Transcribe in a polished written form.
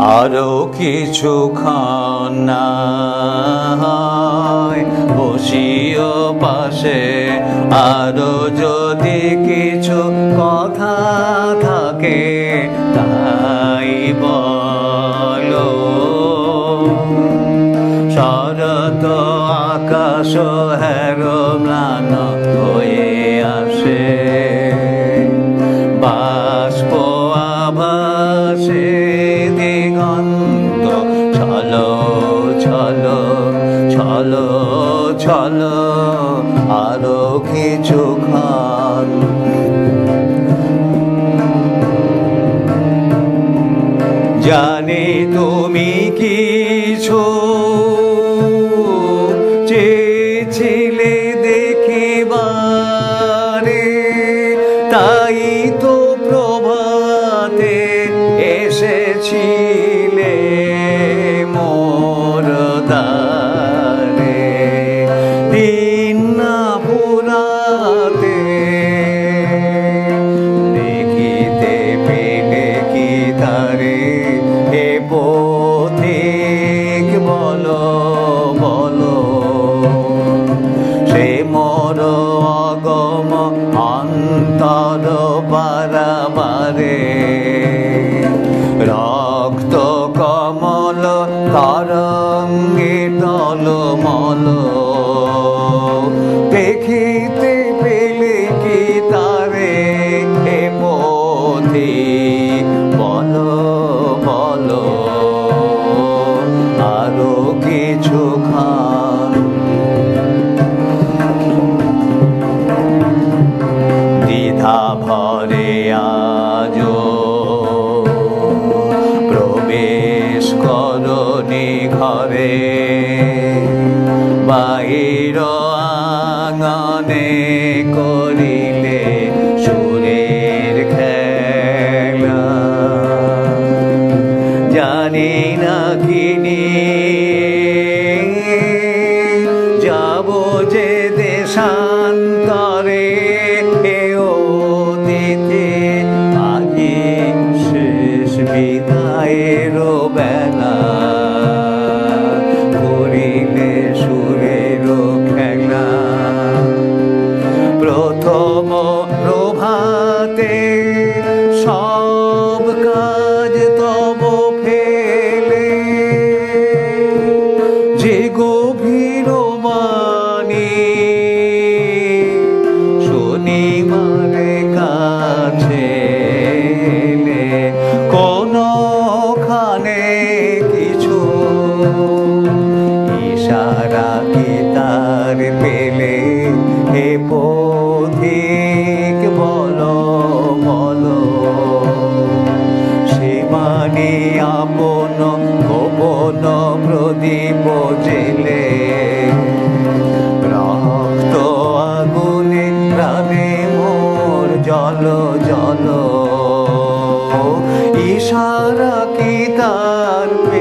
আরো কিছুক্ষণ না হয় বসিও পাশে, আরো যদি কিছু কথা থাকে তাই বলো। শরৎ আকাশ হেরো ম্লান হয়ে আসে, বাষ্প আভাসে দিগন্ত চলো চলো চলো চলো আরো কিছুক্ষণ। জানি তুমি কিছু চেয়েছিলে দেখিবারে, তাই তো প্রভাতে এসেছিলে মোর দ্বারে। দিন না ফুরাতে দেখিতে পেলে কি তারে, হে পথিক বলো বলো। সে মোর অগম অন্তর পারাবারে, রক্ত কমল তরঙ্গে টলমল। দেখিতে পেলে কি তারে, হে পথিক বলো বলো আরো কিছুক্ষণ। দ্বিধা ভরে আজো প্রবেশ করনি ঘরে, বাহির আঙ্গনে করিলে সুরের খেলা। জানি না কিনি যাব যে দেশান্তরে, দিতে আগে শেষ বিদায়ের বেলা। করিলে সুরের খেলা প্রথম প্রভাতে, সব কাজ তব ফেলে যে গভীর বাণী শনিবারে কাছে কোনখানে কিছু ইশারা কি তার পেলে, হে পথিক বলো বলো। সে মানে আপন গোপন প্রদীপ জেলে, রক্ত আগুনে প্রাণে মোর জল জল। ইশারা কি তার